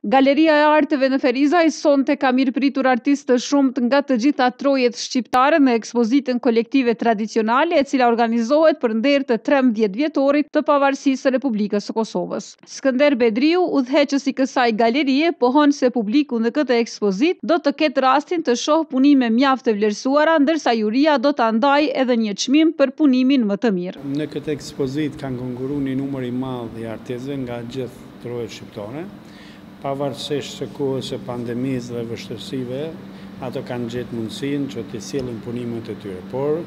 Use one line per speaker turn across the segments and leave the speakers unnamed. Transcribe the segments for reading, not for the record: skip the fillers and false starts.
Galeria e Arteve në Ferizaj sonte ka mirëpritur artistë të shumt nga të gjitha trojet shqiptare në ekspozitën kolektive tradicionale e cila organizohet për nder të 13 vjetorit të pavarësisë së Republikës së Kosovës. Skënder Bedriu, udhëheqës i kësaj galerie, pohon se publiku në këtë ekspozitë do të ketë rastin të shohë punime mjaft të vlerësuara, ndërsa juria do ta ndajë edhe një çmim për punimin më të mirë.
Në këtë ekspozitë kanë konkuruar një numër i madh i artistëve nga gjithë trojet shqiptare. Pavarësisht së kohës së pandemisë dhe vështirësive, ato kanë gjetë mundësinë që të sjellin punimet e tyre. Por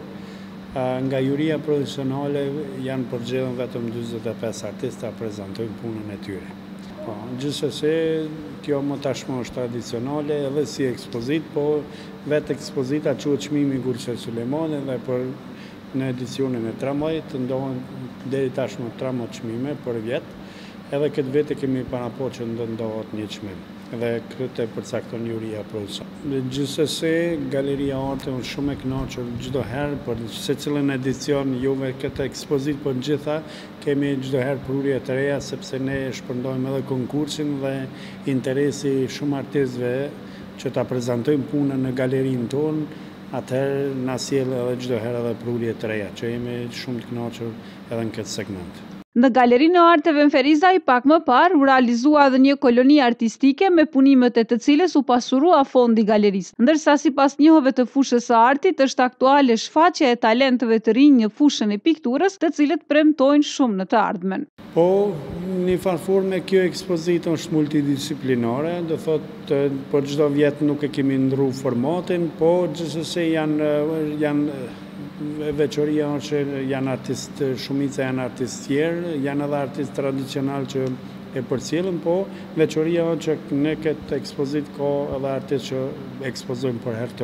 nga juria profesionale janë përgjithësuar vetëm 45 artistë ta prezantojnë punën e tyre. Gjithsesi, kjo më tashmë është tradicionale edhe si ekspozitë, po vetë ekspozita quhet Çmimi Gulçe Sulejmani dhe në edicionin e 13 ndohen deri tashmë 13 çmime për vjet. Edhe këtë vit kemi parapo që ndohet një çmim. Dhe këtë e përcakton juria profesionale. Gjithsesi, Galeria Arteve është shumë e kënaqur çdo herë për secilin edicion, juve këtë ekspozitë, por gjitha kemi çdo herë prurje të reja sepse ne shpërndojmë edhe konkursin dhe interesi shumë artistëve që ta prezantojmë punën në galerinë tonë, atëherë na sjell edhe çdo herë edhe prurje të reja, që jemi shumë të kënaqur edhe në këtë segment.
Në Galerinë e Arteve në Ferizaj, pak më parë, u realizua edhe një koloni artistike me punimet e të cilës u pasurua fondi galerisë. Ndërsa sipas njohëve të fushës së artit, është aktuale shfaqja e talentëve të rinj në fushën e pikturës, të cilët premtojnë shumë në të ardhmen.
Po, një farforme kjo ekspozitë është multidisciplinare, do thotë për çdo vjet nuk e kemi ndrru formatin, po gjithsesi janë veçoria është që janë artistë, shumica janë artistë tjerë, janë edhe artistë tradicional që e përcjellën, po veçoria është që në këtë ekspozitë ka edhe artistë që ekspozojnë për herë të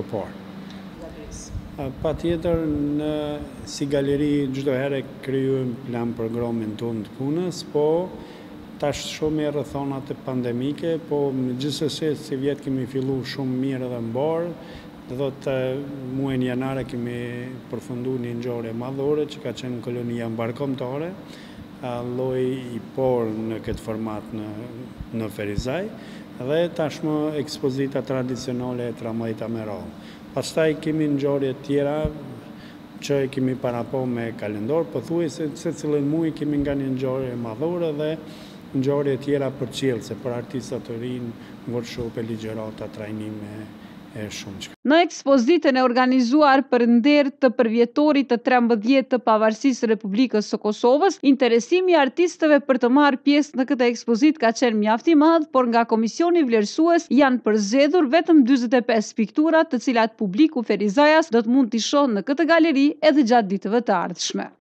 parë. Patjetër, si galeri çdo herë krijojmë plan programin tonë të punës, po tash shumë e rrethonat e pandemike, po gjithsesi si vjet kemi filluar shumë mirë edhe mbar. Do të muajin janar kemi përfunduar një ngjarje madhore që ka qenë kolonia mbarkombëtare, lloj i parë në këtë format në Ferizaj, dhe tashmë ekspozita tradicionale e 13 me radhë. Pastaj kemi ngjarje tjera që kemi parapo me kalendar, pothuajse secilin muaj kemi nga një ngjarje madhore dhe ngjarje tjera përcjellëse për artistat të rinj, workshope, ligjërata, trajnime e shumë.
Në ekspozitën e organizuar për nder të përvjetorit të 13 të pavarësisë së Republikës së Kosovës, interesimi i artistëve për të marrë pjesë në këtë ekspozitë ka qenë mjaft i madh, por nga komisioni vlerësues janë përzgjedhur vetëm 45 piktura, të cilat publiku ferizajas do të mund t'i shohë në këtë galeri edhe gjatë ditëve të ardhshme.